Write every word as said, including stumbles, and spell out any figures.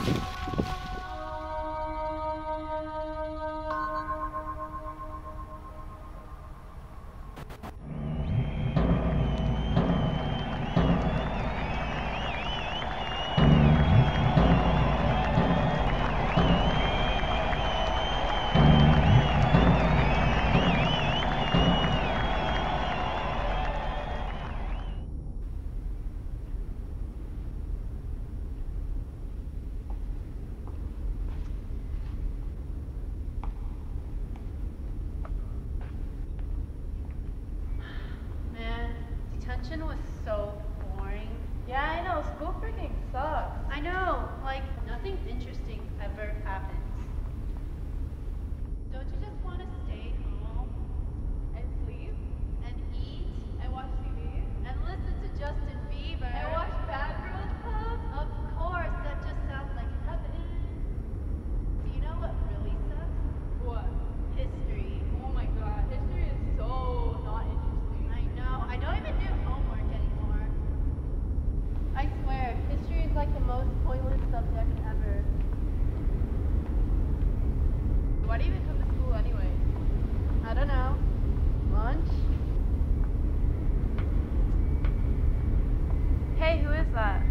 Detention was so boring. Yeah, I know. School freaking sucks. I know. Like, nothing interesting ever happens. Don't you just want to stay home? And sleep? And eat? And watch T V? And listen to Justin Bieber? And watch Bad Girls Club? Of course, that just sounds like heaven. Do you know what really sucks? What? History. Oh my god. History is so not interesting. I know. I don't even do homework anymore. I swear, history is like the most pointless subject ever. Why do you even come to school anyway? I don't know. Lunch? Hey, who is that?